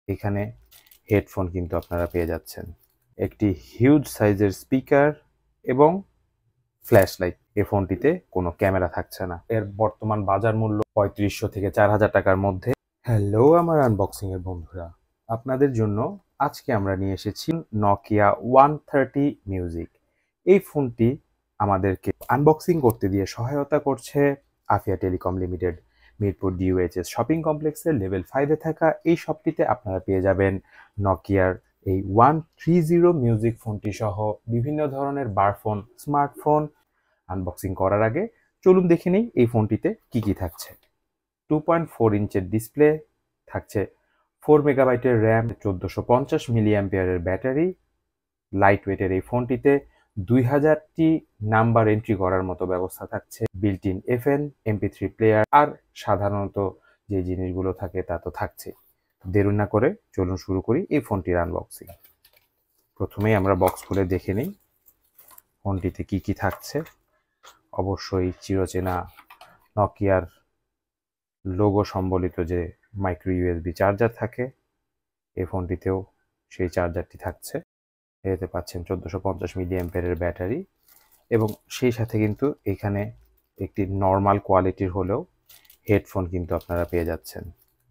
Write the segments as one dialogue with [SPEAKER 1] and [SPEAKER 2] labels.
[SPEAKER 1] এখানে হেডফোন কিন্তু আপনারা পেয়ে যাচ্ছেন, একটি হিউজ সাইজের স্পিকার এবং ফ্ল্যাশ লাইট। এই ফোনটিতে কোনো ক্যামেরা থাকছে না। এর বর্তমান বাজার মূল্য ৩৫০০ থেকে ৪,০০০ টাকার মধ্যে। হ্যালো আমার আনবক্সিং এর বন্ধুরা, আপনাদের জন্য আজকে আমরা নিয়ে এসেছি নকিয়া 130 মিউজিক। এই ফোনটি আমাদেরকে আনবক্সিং করতে দিয়ে সহায়তা করছে Afia telecom limited. Mirpur DOHS shopping কমপ্লেক্সের লেভেল 5-এ থাকা এই শপটিতে আপনারা পেয়ে যাবেন নকিয়ার এই 130 মিউজিক ফোনটি সহ বিভিন্ন ধরনের বার ফোন, স্মার্টফোন। আনবক্সিং করার আগে চলুন দেখে নিই এই ফোনটিতে কি কি থাকছে। 2.4 ইঞ্চের ডিসপ্লে থাকছে, 4 মেগাবাইটের র্যাম, 1450 মিলি অ্যাম্পিয়ারের ব্যাটারি। লাইট ওয়েটের এই ফোনটিতে 2000টি নাম্বার এন্ট্রি করার মতো ব্যবস্থা থাকছে, built in FM, MP3 player, আর সাধারণত যে জিনিসগুলো থাকে তা তো থাকছে। দেরি না করে চলুন শুরু করি এই ফোনটির আনবক্সিং। প্রথমেই আমরা বক্স খুলে দেখে নিই ফোনটিতে কি কি থাকছে। অবশ্যই চিরচেনা নকিয়ার লোগো সম্বলিত যে মাইক্রো ইউএসবি চার্জার থাকে, এই ফোনটিতেও সেই চার্জারটি থাকছে। এতে পাচ্ছেন 1450 মিলি অ্যাম্পিয়ারের ব্যাটারি এবং সেই সাথে কিন্তু এখানে একটি নর্মাল কোয়ালিটির হলেও হেডফোন কিন্তু আপনারা পেয়ে যাচ্ছেন।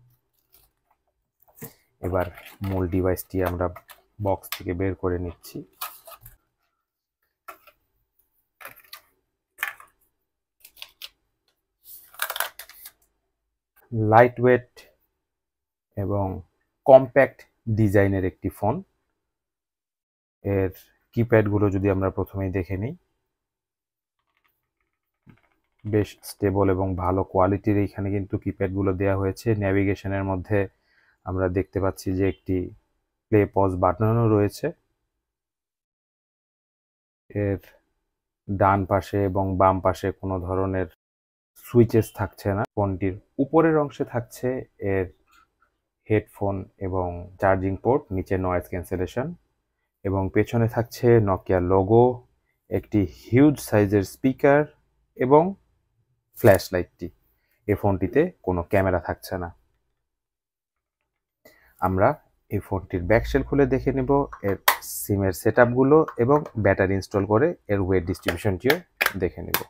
[SPEAKER 1] এবার মূল ডিভাইসটি আমরা বক্স থেকে বের করে নিচ্ছি। লাইট ওয়েট এবং কম্প্যাক্ট ডিজাইনের একটি ফোন। এর কিপ্যাডগুলো যদি আমরা প্রথমেই দেখে নিই, বেশ স্টেবল এবং ভালো কোয়ালিটির এইখানে কিন্তু কিপ্যাডগুলো দেওয়া হয়েছে। ন্যাভিগেশনের মধ্যে আমরা দেখতে পাচ্ছি যে একটি প্লে পজ বাটনও রয়েছে। এর ডান পাশে এবং বাম পাশে কোনো ধরনের সুইচেস থাকছে না। ফোনটির উপরের অংশে থাকছে এর হেডফোন এবং চার্জিং পোর্ট, নিচে নয়েজ ক্যান্সেলেশন এবং পেছনে থাকছে নকিয়া লোগো, একটি হিউজ সাইজের স্পিকার এবং ফ্ল্যাশ লাইটটি। এই ফোনটিতে কোনো ক্যামেরা থাকছে না। আমরা এই ফোনটির ব্যাকশেল খুলে দেখে নেব এর সিমের সেটআপগুলো এবং ব্যাটারি ইনস্টল করে এর ওয়েট ডিস্ট্রিবিউশনটিও দেখে নেব।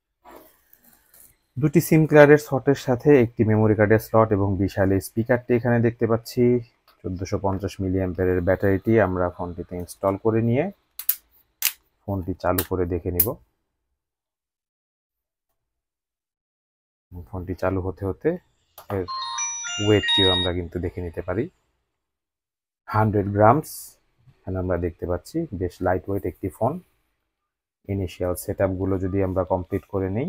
[SPEAKER 1] দুটি সিম কার্ডের স্লটের সাথে একটি মেমোরি কার্ডের স্লট এবং বিশাল এই স্পিকারটি এখানে দেখতে পাচ্ছি। 1450 মিলি অ্যাম্পিয়ারের ব্যাটারিটি আমরা ফোনটিতে ইনস্টল করে নিয়ে ফোনটি চালু করে দেখে নিব। ফোনটি চালু হতে হতে এর ওয়েটটিও আমরা কিন্তু দেখে নিতে পারি। 100 গ্রামস এখানে আমরা দেখতে পাচ্ছি। বেশ লাইট ওয়েট একটি ফোন। ইনিশিয়াল সেটআপগুলো যদি আমরা কমপ্লিট করে নিই,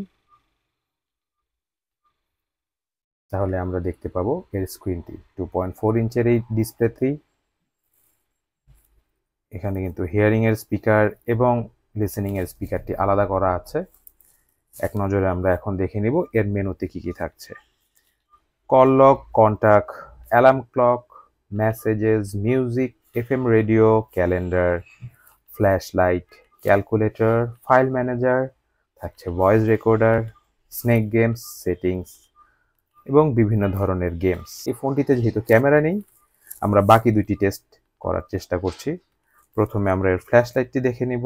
[SPEAKER 1] তাহলে আমরা দেখতে পাবো এর স্ক্রিনটি 2.4 ইঞ্চের এই ডিসপ্লেতেই। এখানে কিন্তু হিয়ারিং এর স্পিকার এবং লিসেনিং এর স্পিকারটি আলাদা করা আছে। এক নজরে আমরা এখন দেখে নিব এর মেনুতে কি কি থাকছে। Call lock, contact, alarm clock, messages, music, FM radio, calendar, flash light, calculator, file manager, থাকছে voice recorder, snake games, settings এবং বিভিন্ন ধরনের গেমস। এই ফোনটিতে যেহেতু ক্যামেরা নেই, আমরা বাকি দুইটি টেস্ট করার চেষ্টা করছি। প্রথমে আমরা এর ফ্ল্যাশ লাইটটি দেখে নিব।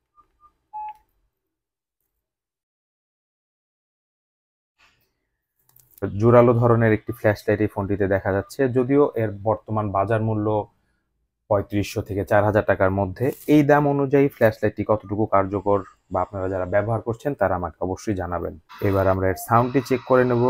[SPEAKER 1] জোরালো ধরনের একটি ফ্ল্যাশ লাইট এই ফোনটিতে দেখা যাচ্ছে, যদিও এর বর্তমান বাজার মূল্য ৩৫০০ থেকে ৪,০০০ টাকার মধ্যে। এই দাম অনুযায়ী ফ্ল্যাশ লাইটটি কতটুকু কার্যকর বা আপনারা যারা ব্যবহার করছেন তারা আমাকে অবশ্যই জানাবেন। এবার আমরা এর সাউন্ডটি চেক করে নেব।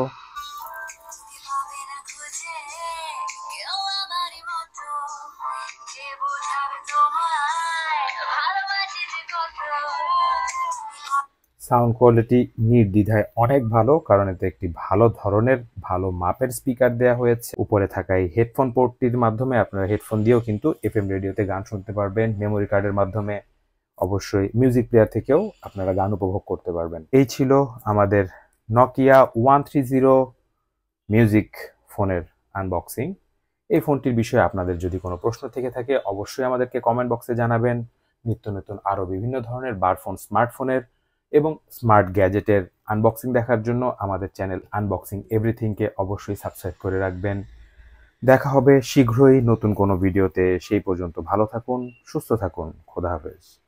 [SPEAKER 1] সাউন্ড কোয়ালিটি নির্দ্বিধায় অনেক ভালো, কারণ এতে একটি ভালো ধরনের ভালো মাপের স্পিকার দেওয়া হয়েছে। উপরে থাকা এই হেডফোন পোর্টটির মাধ্যমে আপনারা হেডফোন দিয়েও কিন্তু এফএম রেডিওতে গান শুনতে পারবেন। মেমোরি কার্ডের মাধ্যমে অবশ্যই মিউজিক প্লেয়ার থেকেও আপনারা গান উপভোগ করতে পারবেন। এই ছিল আমাদের নকিয়া 130 মিউজিক ফোনের আনবক্সিং। এই ফোনটির বিষয়ে আপনাদের যদি কোনো প্রশ্ন থেকে থাকে অবশ্যই আমাদেরকে কমেন্ট বক্সে জানাবেন। নিত্য নতুন আরও বিভিন্ন ধরনের বারফোন, স্মার্টফোনের এবং স্মার্ট গ্যাজেটের আনবক্সিং দেখার জন্য আমাদের চ্যানেল আনবক্সিং এভরিথিংকে অবশ্যই সাবস্ক্রাইব করে রাখবেন। দেখা হবে শীঘ্রই নতুন কোনো ভিডিওতে। সেই পর্যন্ত ভালো থাকুন, সুস্থ থাকুন। খোদা হাফেজ।